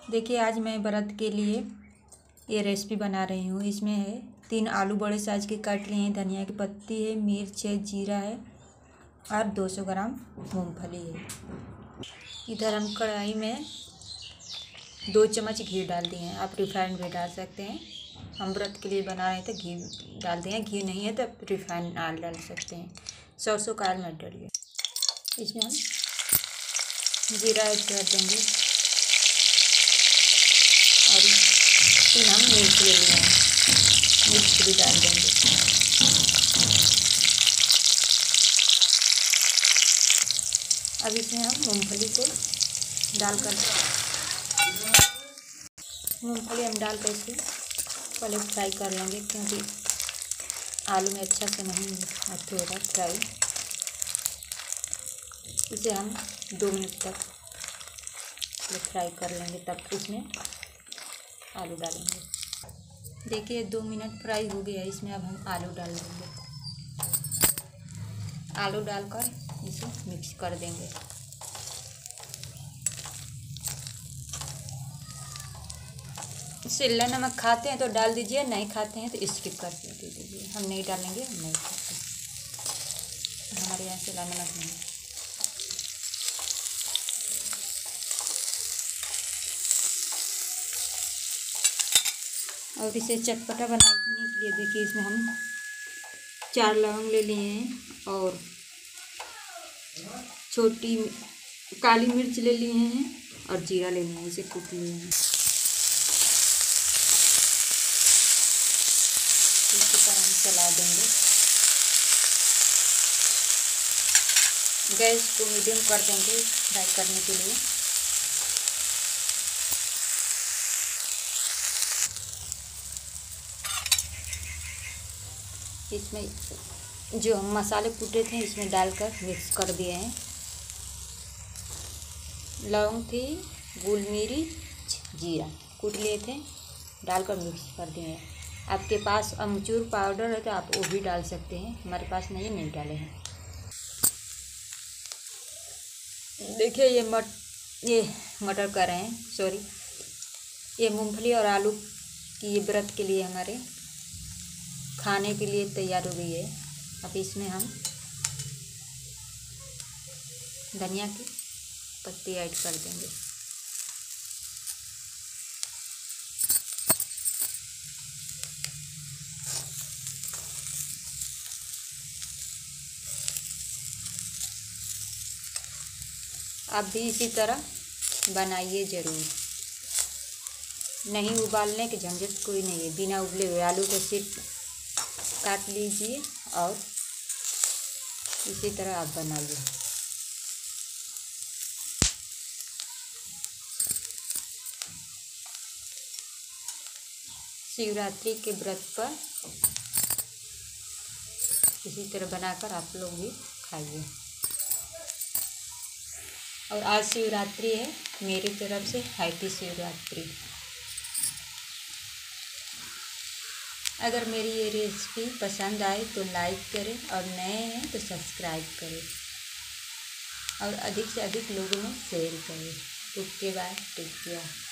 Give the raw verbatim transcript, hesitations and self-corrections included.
देखिए आज मैं व्रत के लिए ये रेसिपी बना रही हूँ। इसमें है तीन आलू बड़े साइज के काट लिए हैं, धनिया की पत्ती है, मिर्च है, जीरा है और दो सौ ग्राम मूंगफली है। इधर हम कढ़ाई में दो चम्मच घी डाल दिए हैं। आप रिफाइंड भी डाल सकते हैं। हम व्रत के लिए बना रहे हैं तो घी डाल दिए हैं। घी नहीं है तो रिफाइंड ऑयल डाल सकते हैं। सरसों का ऑयल मत डालिए। इसमें हम जीरा ऐड कर देंगे और तीन हम मिर्च ले लिए हैं, मिर्च भी डाल देंगे। अब इसमें हम मूंगफली को डालकर मूंगफली हम डाल कर इसे पहले फ्राई कर लेंगे, क्योंकि आलू में अच्छा से नहीं अच्छे होगा फ्राई। इसे हम दो मिनट तक फ्राई कर लेंगे, तब इसमें आलू डालेंगे। देखिए दो मिनट फ्राई हो गया है। इसमें अब हम आलू डाल देंगे। आलू डालकर इसे मिक्स कर देंगे। शिमला नमक खाते हैं तो डाल दीजिए, नहीं खाते हैं तो स्किप कर दीजिए। हम नहीं डालेंगे, हम नहीं खाते, हमारे यहाँ शिमला नमक नहीं। और इसे चटपटा बनाने के लिए देखिए इसमें हम चार लौंग ले लिए हैं और छोटी काली मिर्च ले लिए हैं और जीरा ले लिए हैं। इसे कूट लिए हैं। इसी तरह हम चला देंगे। गैस को मीडियम कर देंगे फ्राई करने के लिए। इसमें जो हम मसाले कूटे थे इसमें डालकर मिक्स कर दिए हैं। लौंग थी, गुल मिर्च, जीरा कूट लिए थे, डालकर मिक्स कर दिए हैं। आपके पास अमचूर पाउडर है तो आप वो भी डाल सकते हैं। हमारे पास नहीं, नहीं डाले हैं। देखिए ये मट ये मटर कर रहे हैं, सॉरी ये मूंगफली और आलू की ये व्रत के लिए हमारे खाने के लिए तैयार हो गई है। अब इसमें हम धनिया की पत्ती ऐड कर देंगे। आप भी इसी तरह बनाइए ज़रूर। नहीं उबालने के झंझट कोई नहीं है। बिना उबले हुए आलू को सिर्फ काट लीजिए और इसी तरह आप बनाइए। शिवरात्रि के व्रत पर इसी तरह बनाकर आप लोग भी खाइए। और आज शिवरात्रि है, मेरी तरफ से हैप्पी शिवरात्रि। अगर मेरी ये रेसिपी पसंद आए तो लाइक करें और नए हैं तो सब्सक्राइब करें और अधिक से अधिक लोगों में शेयर करें। Okay bye, take care.